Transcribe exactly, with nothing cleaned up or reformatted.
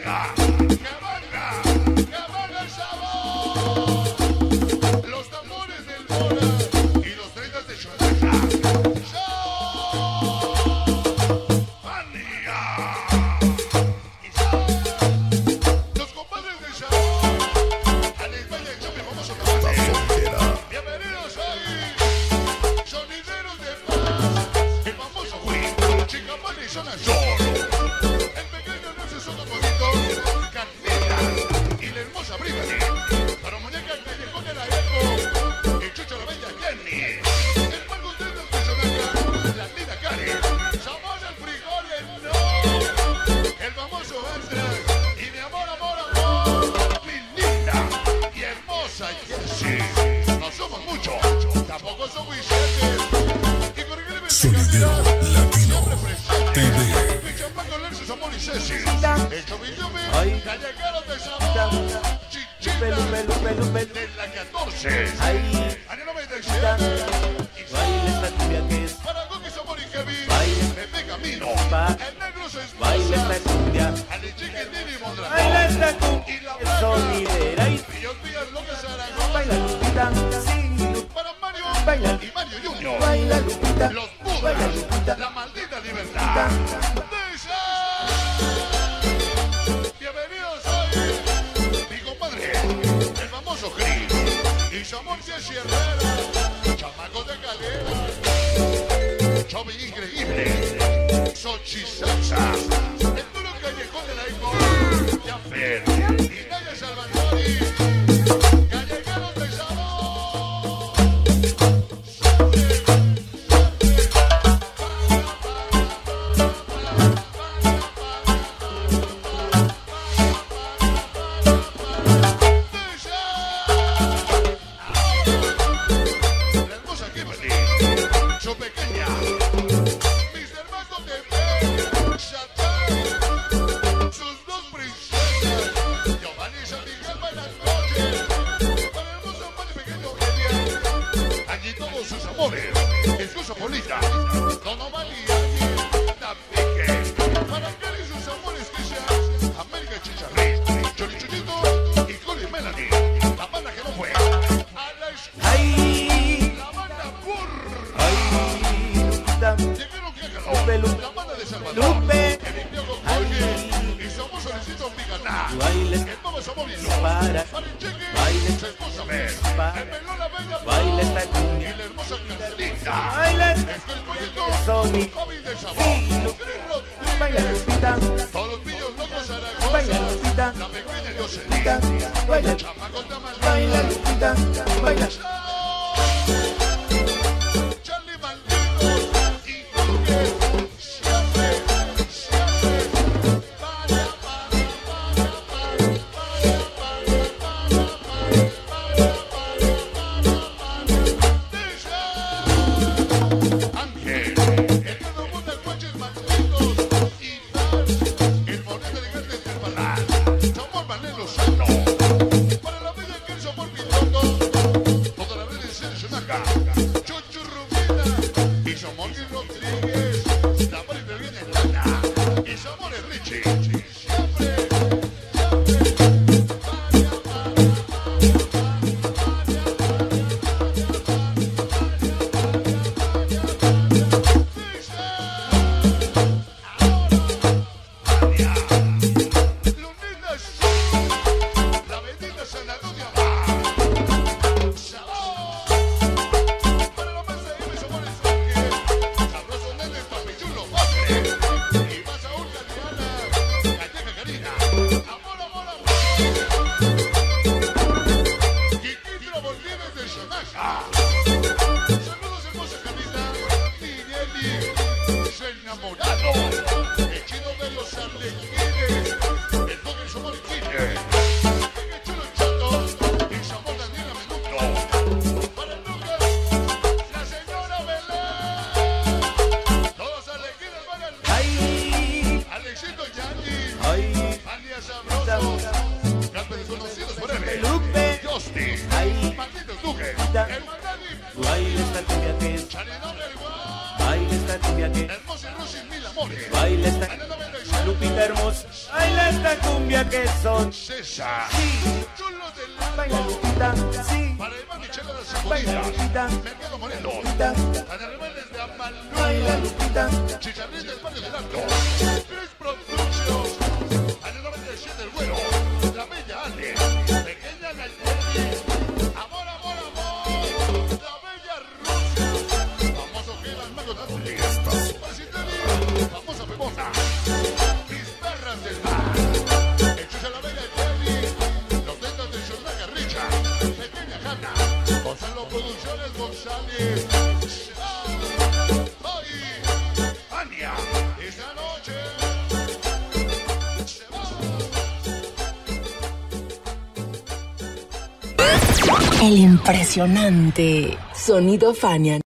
venga, que venga, que venga el sabor. Los tambores del Mora y los treinta de Xonaca. ¡Manía! Los compadres de Sabor. A la España y Chame, vamos a acabar. Bienvenidos ahí, sonideros de paz. El famoso Wii, Chicapán y Zona Sur. El pequeño Nelson Soto Bonito, Carmela y la hermosa Brivani. Para muñeca el callejón de la Eco y Chucho la bella Jenny. El Marco Trento de Xonaca, la linda Karen. Sabor al frijol, el no. El famoso Astra y mi amor, amor, amor. Mi linda y hermosa Jessie. No somos muchos, tampoco somos Vicentes. Y corregirme Sonidero Latino T V. mi champán con Lexus, amor y Ceci. El Chovillume, Callejeros de Sabor. Chichita de la catorce. Año noventa y siete. Para Guki, Sabor y Kevin. Pepe Camino. El negro se esposa. Ali Chicken, Dini Mondragón. Y la blanca. Y olvidas lo que será. Para Mario y Mario Junior. Los Budas. La maldita libertad. Dice. Bienvenidos hoy. Mi compadre, el famoso Chris. Y Samón Ceci Herrera. Chamacos de Calera. Chovi increíble. Sochi Salsa. El duro callejón de la Eco. Jaffer. Y Naya Salvatori. Callejeros de Sabor. La hermosa Kimberly, su pequeña, mister Marco T V, Chantal, sus dos princesas, Giovanni y San Miguel, buenas noches, para el hermoso padre pequeño Elia, allí todos sus amores, Escuso Polita, Don Omar y Angie, Tapique, para Kelly sus amores que sean, América Chicharrín, Chorichuchito y Coli Melanie, la banda que no fue, a la escuela. La banda Burr. Llegaron que agarró. La banda de Salvador. Que limpió con Jorge. Y somos solicito Piganá. El Papa Samoviso. Para el Cheque. Su esposa Mer. El Melón la Bella. Y la hermosa Carlita. Estoy poniendo Javi de Sabor. Cris Rodríguez. Todos los pillos locos Zaragoza. La pequeña Jocelyn. Chamacos de Amalfi. Charlie Maldito y Jorge siempre, siempre para, para, para, para, para, Ángel, el dedo monta coches malditos y tal, el monete de grandes del Balán, Samuel Manuel Lozano, para la bella que es amor piloto, toda la red de Xonaca. Chuchu Rubina y Samón Rodríguez, la María viene Lana y Samón Richie. Siempre, siempre, vaya, vaya, Lunita Sur, la bendita Santa Lucia va. Sabor. Para la mesa de mis amores Ángel, sabroso nene, papichulo, padre. Y más aún Caliana, Calleja Karina. Amor, amor, amor. Quiquitro Bolívar de Xonaca. Saludos hermosa Camila, Migueli, su enamorado. El chino de los arlequines, el toque Samón Kine. El chulo chato y Samón Daniela Menudo. Para Lucas, la señora Belén. Todos arlequines van al Alexito Yanni, alias Sabroso, los desconocidos por él, Justy, Malditos Duque, el Mandani, Charinón del Guau, hermoso y Rosy Mil Amores, Baile esta Ana noventa y siete, Lupita hermosa. Carlos, baila esta cumbia que son. César. Sí, Chulo del baila Alto. Lupita, sí, Para Iván Michela de baila Seguritas. Lupita, Mercado Morelos. Lupita, Para Rebeldes de baila Amalú. Lupita. Chicharrín del Barrio del Alto. Tres Productions. Año noventa y siete el Güero. La Bella Ale. Pequeña Nayeli. Amor, amor, amor. La Bella Rusia. Famoso Gil Almagro Napoli. Presidente. Famosa Pebona. Mis perras del mar. Hechos a la Bella Kelly. Los dedos de Shona Garricha. Pequeña Hanna. Gonzalo Producciones González. Hoy, Ania. Esta noche. Se va. El impresionante sonido Fania.